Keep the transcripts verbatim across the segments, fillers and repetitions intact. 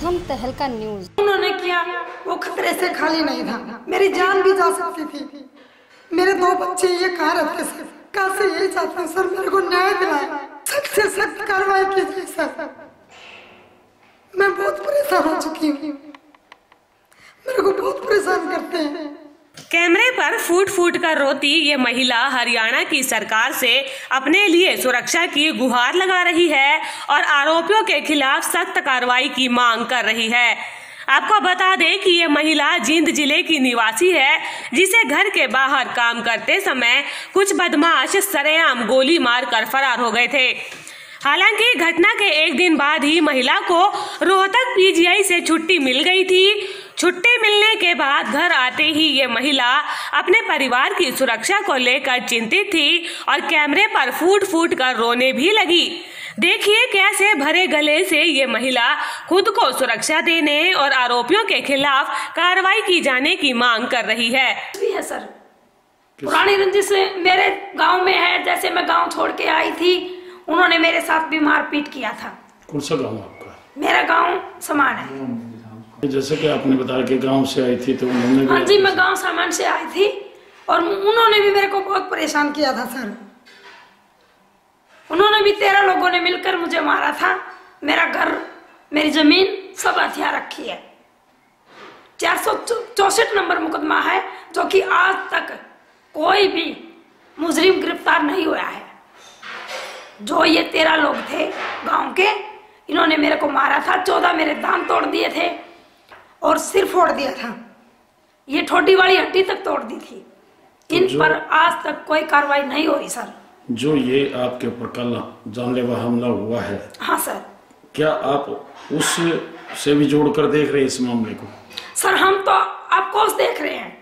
प्रथम तहलका न्यूज। उन्होंने किया वो खतरे से खाली नहीं था, मेरी जान भी जा सकती थी। मेरे दो बच्चे ये कहाँ रहते सर, कहाँ से यही चाहते हैं सर, मेरे को न्याय दिलाए, सख्त से सख्त कार्रवाई कीजिए सर। मैं बहुत परेशान हो चुकी हूँ, मेरे को बहुत परेशान करते हैं। कैमरे पर फूट फूट कर रोती ये महिला हरियाणा की सरकार से अपने लिए सुरक्षा की गुहार लगा रही है और आरोपियों के खिलाफ सख्त कार्रवाई की मांग कर रही है। आपको बता दें कि ये महिला जींद जिले की निवासी है, जिसे घर के बाहर काम करते समय कुछ बदमाश सरेआम गोली मार कर फरार हो गए थे। हालांकि घटना के एक दिन बाद ही महिला को रोहतक पीजीआई से छुट्टी मिल गई थी। छुट्टी मिलने के बाद घर आते ही ये महिला अपने परिवार की सुरक्षा को लेकर चिंतित थी और कैमरे पर फूट फूट कर रोने भी लगी। देखिए कैसे भरे गले से ये महिला खुद को सुरक्षा देने और आरोपियों के खिलाफ कार्रवाई की जाने की मांग कर रही है। है सर, पुरानी रंजिश मेरे गांव में है। जैसे मैं गांव छोड़ के आई थी, उन्होंने मेरे साथ भी मारपीट किया था। कौन सा गांव आपका? मेरा गांव समान है। जैसे कि आपने बताया कि गांव से आई थी, तो उन्होंने हाँ जी, मैं गांव सामान से आई थी और उन्होंने भी मेरे को बहुत परेशान किया था सर। उन्होंने भी तेरह लोगों ने मिलकर मुझे मारा था। मेरा घर, मेरी जमीन सब हथियार रखी है। चार सौ चौसठ नंबर मुकदमा है, जो कि आज तक कोई भी मुजरिम गिरफ्तार नहीं हुआ है। जो ये तेरह लोग थे गांव के, इन्होंने मेरे को मारा था। चौदह मेरे दांत तोड़ दिए थे और सिर फोड़ दिया था। ये ठोडी वाली हड्डी तक तोड़ दी थी। इन पर आज तक कोई कार्रवाई नहीं हो रही सर। जो ये आपके ऊपर कल जानलेवा हमला हुआ है, हाँ सर, क्या आप उस से भी जोड़कर देख रहे हैं इस मामले को? सर हम तो आपको देख रहे हैं,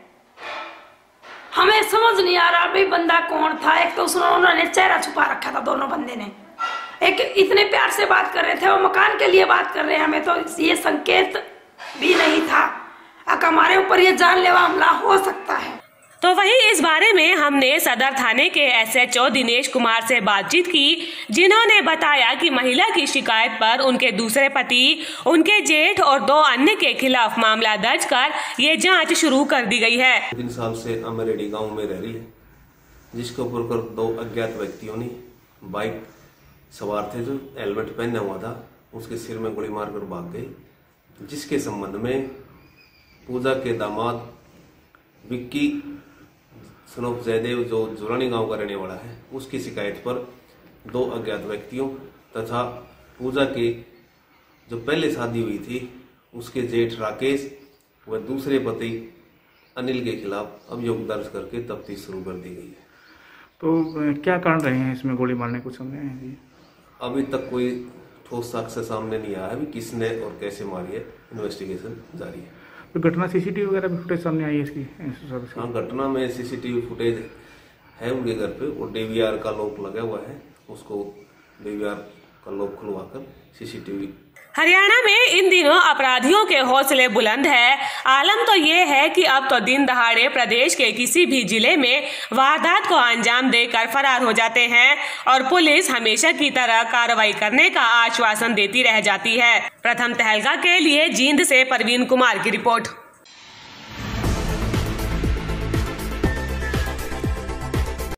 हमें समझ नहीं आ रहा भाई बंदा कौन था। एक तो उन्होंने चेहरा छुपा रखा था, दोनों बंदे ने। एक इतने प्यार से बात कर रहे थे, वो मकान के लिए बात कर रहे हैं। हमें तो ये संकेत भी नहीं था कि हमारे ऊपर ये जानलेवा हमला हो सकता है। तो वहीं इस बारे में हमने सदर थाने के एसएचओ दिनेश कुमार से बातचीत की, जिन्होंने बताया कि महिला की शिकायत पर उनके दूसरे पति, उनके जेठ और दो अन्य के खिलाफ मामला दर्ज कर ये जांच शुरू कर दी गई है। तीन साल से अमरेडी गांव में रह रही है, जिसके ऊपर दो अज्ञात व्यक्तियों ने बाइक सवार थे, जो हेलमेट पहना हुआ था, उसके सिर में गोली मारकर भाग गए। जिसके संबंध में पूजा के दामाद विक्की सनोफ जयदेव, जो जुरानी गांव का रहने वाला है, उसकी शिकायत पर दो अज्ञात व्यक्तियों तथा पूजा की जो पहले शादी हुई थी उसके जेठ राकेश व दूसरे पति अनिल के खिलाफ अभियोग दर्ज करके तफ्तीश शुरू कर दी गई है। तो क्या कारण रहे हैं इसमें गोली मारने को समझे हैं? अभी तक कोई ठोस साक्ष्य सामने नहीं आया है किसने और कैसे मारी है। इन्वेस्टिगेशन जारी है। तो घटना सीसीटीवी वगैरह भी फुटेज सामने आई है इसकी? हाँ, घटना में सीसीटीवी फुटेज है उनके घर पे, और डीवीआर का लॉक लगा हुआ है। उसको डीवीआर का लॉक खुलवाकर सीसीटीवी। हरियाणा में इन दिनों अपराधियों के हौसले बुलंद है। आलम तो ये है कि अब तो दिन दहाड़े प्रदेश के किसी भी जिले में वारदात को अंजाम देकर फरार हो जाते हैं और पुलिस हमेशा की तरह कार्रवाई करने का आश्वासन देती रह जाती है। प्रथम तहलका के लिए जींद से परवीन कुमार की रिपोर्ट।